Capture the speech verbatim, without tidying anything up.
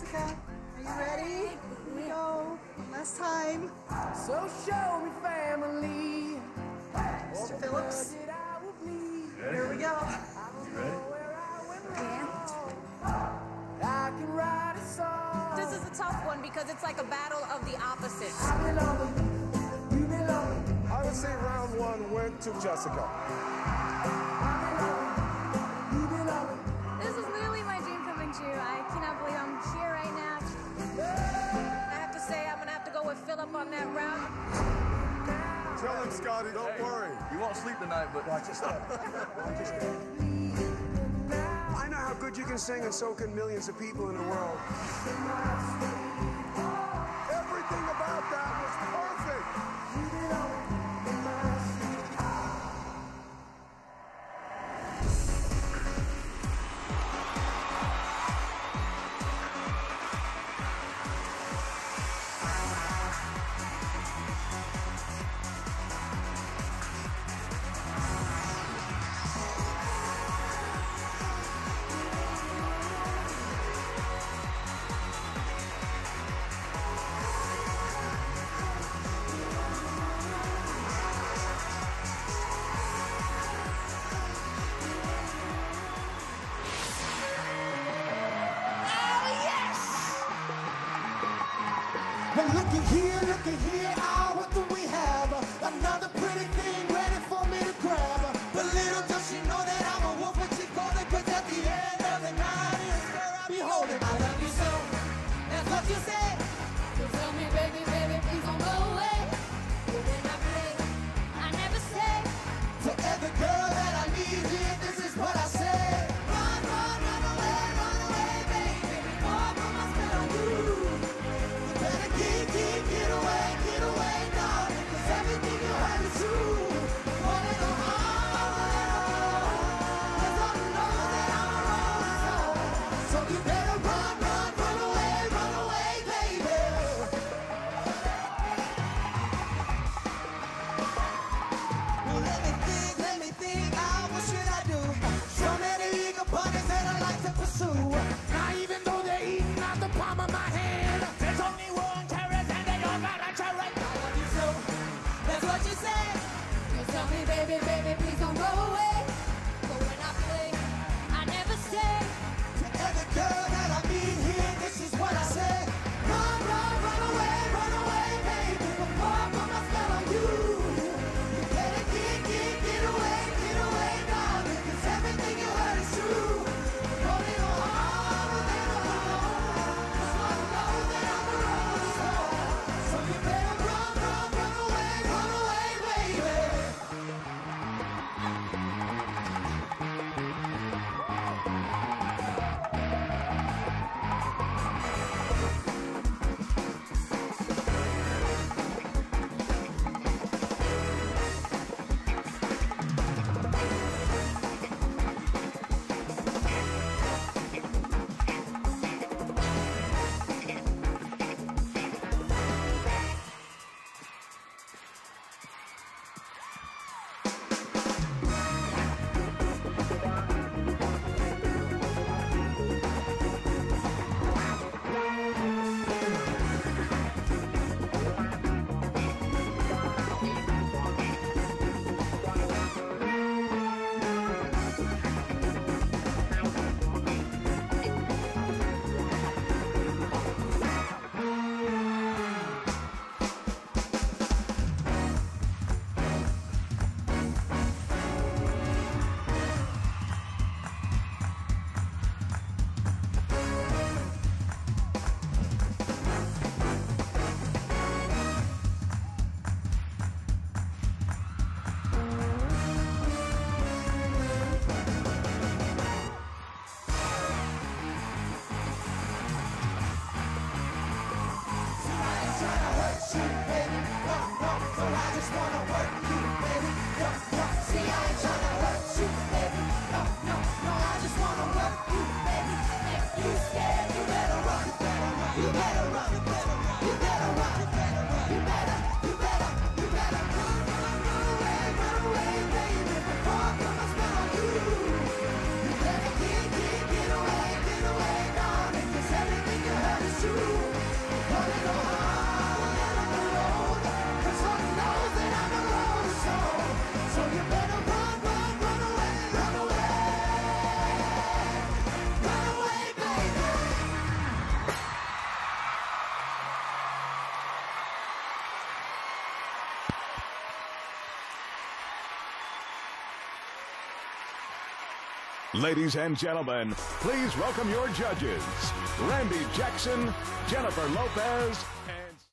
Jessica, are you ready? Here we go. Last time. So show me family. Mister Phillips. Here we go. You ready? I can write a song. This is a tough one because it's like a battle of the opposites. I would say round one went to Jessica. This is literally my dream coming true. I cannot believe I'm here right now. I have to say I'm gonna have to go with Philip on that round. Tell him, Scotty, don't worry. You won't sleep tonight, but watch your step. Watch your step. I know how good you can sing, and so can millions of people in the world. Everything about that was perfect. Well, looky here, looky here, ah, what do we have? Another pretty thing ready for me to grab. But little does she know that I'm a wolf when she golden, cause at the end of the night is where I'll be holding. I love you so, that's what you said. So tell me, baby, baby, please don't go away. But when I play, I never say to every girl that I need here, this is what I say. Run, run, run away, run away, baby, before I put my spell on you. Better get, get, get away, get away, darling, cause everything you heard is true. One in the heart, cause all you know that I'm a rolling stone. So you better run, run, run away, run away, baby. Well, let me think, let me think, ah, what should I do? So many eager bunnies that I like to pursue. Now even though they're eating out the palm of my hand, there's only one carrot and they all got a carrot. I love you so, that's what you said. You tell me, baby, baby, please don't go away. But when I play, I never say to every girl that I meet here, this is what I say. Run, run, run away, run away, baby, before I put my spell on you. You better get, get, get away, get away, darling, cause everything you heard is true. Rolling on harder than a home, cause one knows that I'm a rolling stone. So you better run, run, run away, run away, baby. Ladies and gentlemen, please welcome your judges, Randy Jackson, Jennifer Lopez, and